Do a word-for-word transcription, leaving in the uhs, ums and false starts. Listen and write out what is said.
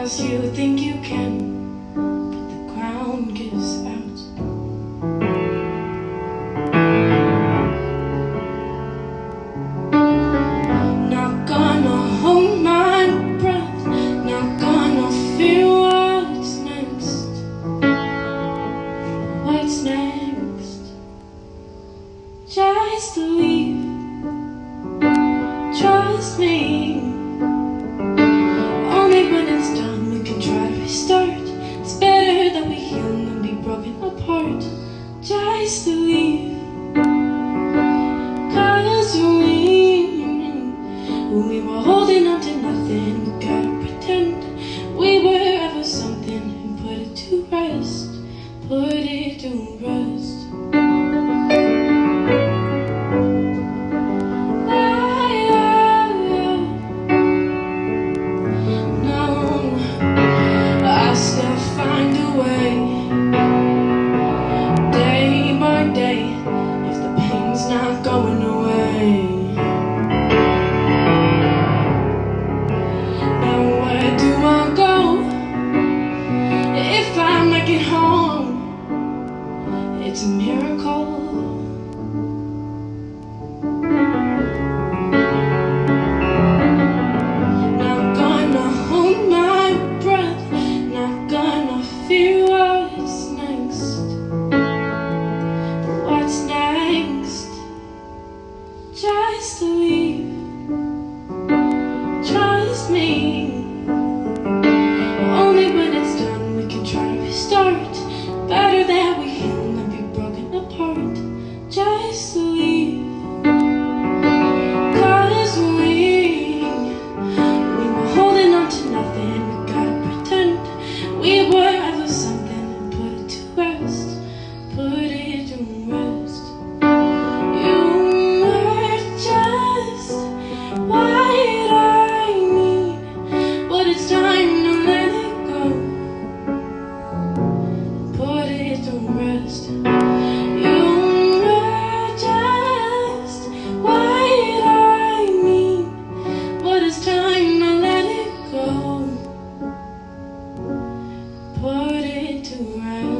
'cause you think you can, but the ground gives out. Not gonna hold my breath, not gonna fear what's next. What's next? Just leave, trust me. Only when it's done we can try to restart. It's better that we heal than be broken apart. Just leave, 'cause we, when we were holding on to nothing, we gotta pretend we were ever something and put it to rest. Put it to rest. Not going away. Now where do I go if I make it home? It's a miracle. Not gonna hold my breath, not gonna fear what's next. What's next? Just leave, trust me. Only when it's done we can try to restart. Better that we heal than be broken apart. Just leave, 'cause we, we were holding on to nothing. We gotta pretend we were ever something and put it to rest. Put it to rest. Rest. You were just what I need, but it's time to let it go. Put it to rest.